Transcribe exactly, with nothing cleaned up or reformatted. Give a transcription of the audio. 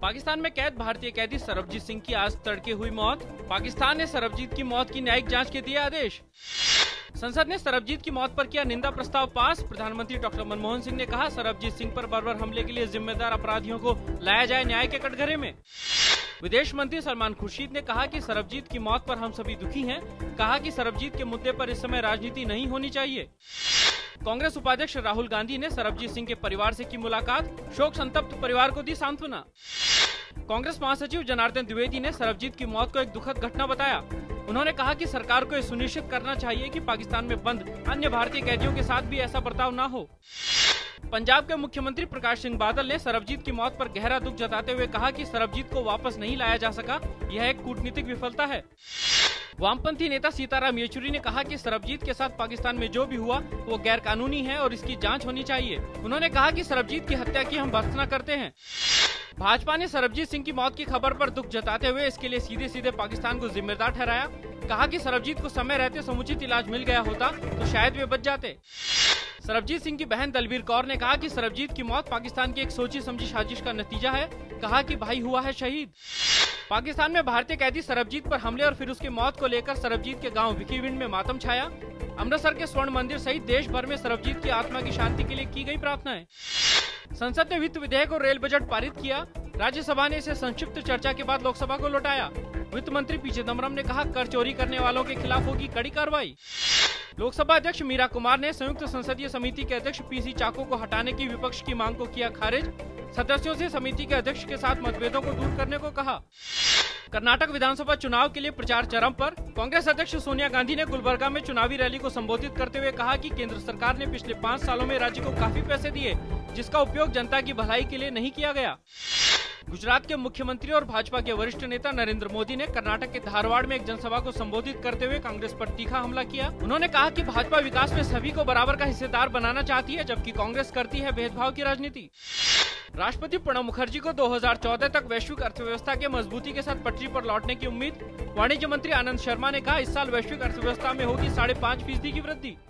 पाकिस्तान में कैद भारतीय कैदी सरबजीत सिंह की आज तड़के हुई मौत। पाकिस्तान ने सरबजीत की मौत की न्यायिक जांच के दिए आदेश। संसद ने सरबजीत की मौत पर किया निंदा प्रस्ताव पास। प्रधानमंत्री डॉक्टर मनमोहन सिंह ने कहा, सरबजीत सिंह पर बर्बर हमले के लिए जिम्मेदार अपराधियों को लाया जाए न्याय के कटघरे में। विदेश मंत्री सलमान खुर्शीद ने कहा कि सरबजीत की मौत पर हम सभी दुखी हैं। कहा कि सरबजीत के मुद्दे पर इस समय राजनीति नहीं होनी चाहिए। कांग्रेस उपाध्यक्ष राहुल गांधी ने सरबजीत सिंह के परिवार से की मुलाकात। शोक संतप्त परिवार को दी सांत्वना। कांग्रेस महासचिव जनार्दन द्विवेदी ने सरबजीत की मौत को एक दुखद घटना बताया। उन्होंने कहा कि सरकार को यह सुनिश्चित करना चाहिए कि पाकिस्तान में बंद अन्य भारतीय कैदियों के साथ भी ऐसा बर्ताव न हो। पंजाब के मुख्यमंत्री प्रकाश सिंह बादल ने सरबजीत की मौत पर गहरा दुख जताते हुए कहा कि सरबजीत को वापस नहीं लाया जा सका, यह एक कूटनीतिक विफलता है। वामपंथी नेता सीताराम येचुरी ने कहा कि सरबजीत के साथ पाकिस्तान में जो भी हुआ वो गैर कानूनी है और इसकी जांच होनी चाहिए। उन्होंने कहा कि सरबजीत की हत्या की हम भर्त्सना करते हैं। भाजपा ने सरबजीत सिंह की मौत की खबर पर दुख जताते हुए इसके लिए सीधे सीधे पाकिस्तान को जिम्मेदार ठहराया। कहा कि सरबजीत को समय रहते समुचित इलाज मिल गया होता तो शायद वे बच जाते। सरबजीत सिंह की बहन दलबीर कौर ने कहा कि सरबजीत की मौत पाकिस्तान की एक सोची समझी साजिश का नतीजा है। कहा कि भाई हुआ है शहीद। पाकिस्तान में भारतीय कैदी सरबजीत पर हमले और फिर उसकी मौत को लेकर सरबजीत के गांव विकीविंड में मातम छाया। अमृतसर के स्वर्ण मंदिर सहित देश भर में सरबजीत की आत्मा की शांति के लिए की गई प्रार्थनाएं। संसद ने वित्त विधेयक और रेल बजट पारित किया। राज्यसभा ने इसे संक्षिप्त चर्चा के बाद लोकसभा को लौटाया। वित्त मंत्री पी चिदम्बरम ने कहा, कर चोरी करने वालों के खिलाफ होगी कड़ी कार्रवाई। लोकसभा अध्यक्ष मीरा कुमार ने संयुक्त संसदीय समिति के अध्यक्ष पीसी चाको को हटाने की विपक्ष की मांग को किया खारिज। सदस्यों से समिति के अध्यक्ष के साथ मतभेदों को दूर करने को कहा। कर्नाटक विधानसभा चुनाव के लिए प्रचार चरम पर। कांग्रेस अध्यक्ष सोनिया गांधी ने गुलबर्गा में चुनावी रैली को संबोधित करते हुए कहा कि केंद्र सरकार ने पिछले पाँच सालों में राज्य को काफी पैसे दिए, जिसका उपयोग जनता की भलाई के लिए नहीं किया गया। गुजरात के मुख्यमंत्री और भाजपा के वरिष्ठ नेता नरेंद्र मोदी ने कर्नाटक के धारवाड़ में एक जनसभा को संबोधित करते हुए कांग्रेस पर तीखा हमला किया। उन्होंने कहा कि भाजपा विकास में सभी को बराबर का हिस्सेदार बनाना चाहती है, जबकि कांग्रेस करती है भेदभाव की राजनीति। राष्ट्रपति प्रणब मुखर्जी को दो हज़ार चौदह तक वैश्विक अर्थव्यवस्था के मजबूती के साथ पटरी पर लौटने की उम्मीद। वाणिज्य मंत्री आनंद शर्मा ने कहा, इस साल वैश्विक अर्थव्यवस्था में होगी साढ़े पाँच फीसदी की वृद्धि।